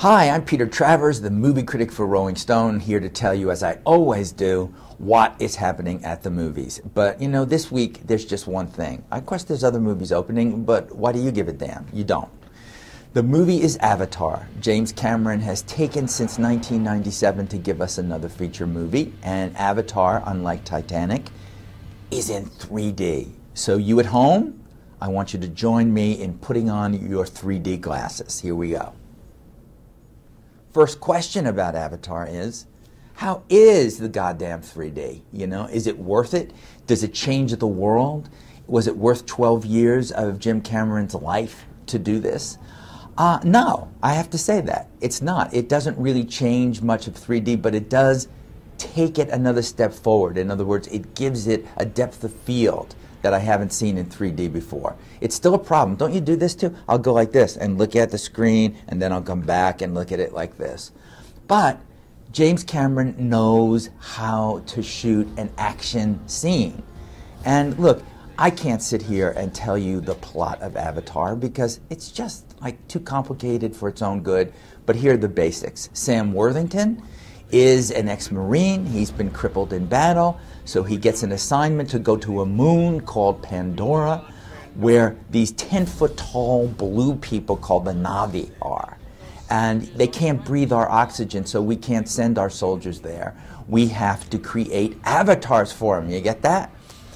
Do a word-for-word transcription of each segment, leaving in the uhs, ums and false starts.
Hi, I'm Peter Travers, the movie critic for Rolling Stone, here to tell you, as I always do, what is happening at the movies. But, you know, this week, there's just one thing. Of course, there's other movies opening, but why do you give a damn? You don't. The movie is Avatar. James Cameron has taken since nineteen ninety-seven to give us another feature movie, and Avatar, unlike Titanic, is in three D. So you at home, I want you to join me in putting on your three D glasses. Here we go. First question about Avatar is, how is the goddamn three D? You know, is it worth it? Does it change the world? Was it worth twelve years of Jim Cameron's life to do this? Uh, no, I have to say that. It's not. It doesn't really change much of three D, but it does take it another step forward. In other words, it gives it a depth of field that I haven't seen in three D before. It's still a problem. Don't you do this too? I'll go like this and look at the screen, and then I'll come back and look at it like this. But James Cameron knows how to shoot an action scene. And look, I can't sit here and tell you the plot of Avatar because it's just like too complicated for its own good. But here are the basics. Sam Worthington is an ex-Marine. He's been crippled in battle, so he gets an assignment to go to a moon called Pandora, where these ten-foot tall blue people called the Na'vi are. And they can't breathe our oxygen, so we can't send our soldiers there. We have to create avatars for them. You get that?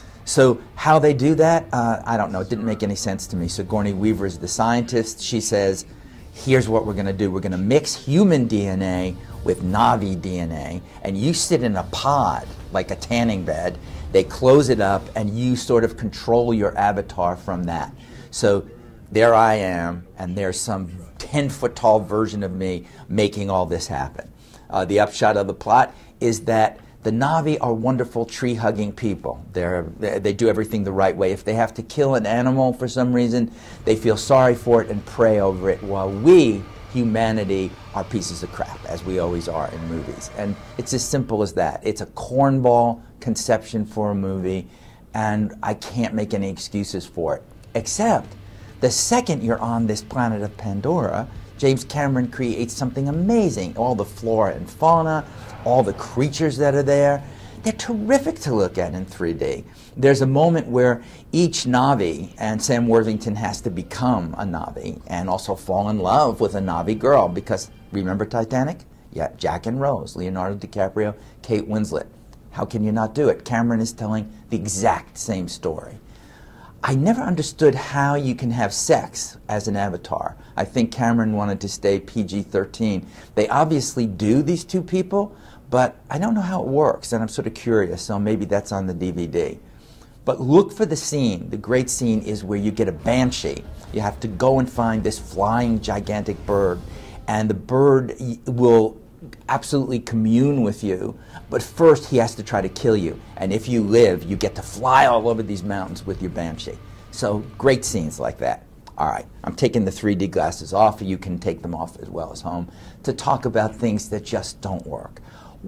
So how they do that, uh, I don't know. It didn't make any sense to me. Sigourney Weaver is the scientist. She says, here's what we're going to do. We're going to mix human D N A with Na'vi D N A, and you sit in a pod, like a tanning bed. They close it up, and you sort of control your avatar from that. So there I am, and there's some ten-foot-tall version of me making all this happen. Uh, the upshot of the plot is that the Na'vi are wonderful tree-hugging people. They're, they do everything the right way. If they have to kill an animal for some reason, they feel sorry for it and pray over it, while we, humanity, are pieces of crap, as we always are in movies. And it's as simple as that. It's a cornball conception for a movie, and I can't make any excuses for it. Except, the second you're on this planet of Pandora, James Cameron creates something amazing. All the flora and fauna, all the creatures that are there, they're terrific to look at in three D. There's a moment where each Na'vi, and Sam Worthington has to become a Na'vi and also fall in love with a Na'vi girl, because remember Titanic? Yeah, Jack and Rose, Leonardo DiCaprio, Kate Winslet. How can you not do it? Cameron is telling the exact same story. I never understood how you can have sex as an avatar. I think Cameron wanted to stay P G thirteen. They obviously do, these two people, but I don't know how it works, and I'm sort of curious, so maybe that's on the D V D. But look for the scene. The great scene is where you get a banshee. You have to go and find this flying gigantic bird, and the bird will absolutely commune with you, but first he has to try to kill you, and if you live, you get to fly all over these mountains with your banshee. So great scenes like that. All right, I'm taking the three D glasses off, you can take them off as well as home, to talk about things that just don't work.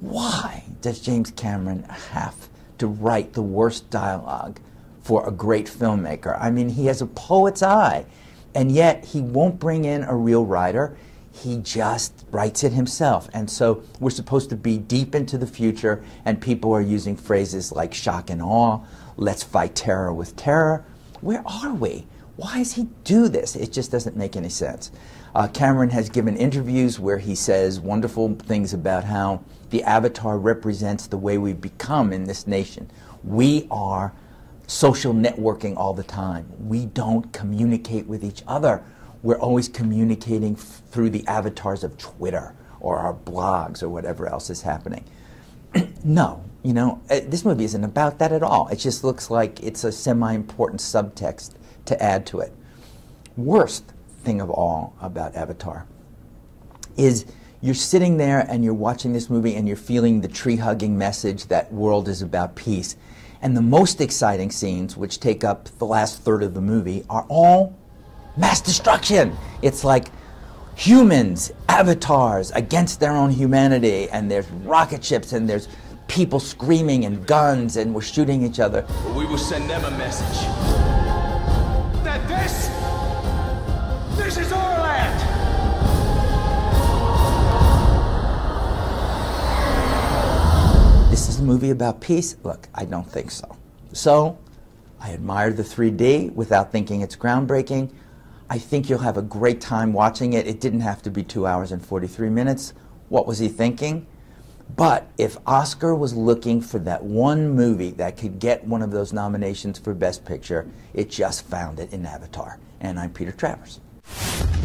Why does James Cameron have to write the worst dialogue for a great filmmaker? I mean, he has a poet's eye, and yet he won't bring in a real writer. He just writes it himself. And so we're supposed to be deep into the future, and people are using phrases like shock and awe, let's fight terror with terror. Where are we? Why does he do this? It just doesn't make any sense. Uh, Cameron has given interviews where he says wonderful things about how the Avatar represents the way we've become in this nation. We are social networking all the time. We don't communicate with each other. We're always communicating f through the avatars of Twitter or our blogs or whatever else is happening. No, you know, uh, this movie isn't about that at all. It just looks like it's a semi-important subtext to add to it. Worst thing of all about Avatar is you're sitting there and you're watching this movie and you're feeling the tree-hugging message that world is about peace. And the most exciting scenes, which take up the last third of the movie, are all mass destruction. It's like humans, avatars against their own humanity, and there's rocket ships and there's people screaming and guns and we're shooting each other. We will send them a message that this, this is our land. movie about peace? Look, I don't think so. So, I admired the three D without thinking it's groundbreaking. I think you'll have a great time watching it. It didn't have to be two hours and forty-three minutes. What was he thinking? But if Oscar was looking for that one movie that could get one of those nominations for Best Picture, it just found it in Avatar. And I'm Peter Travers.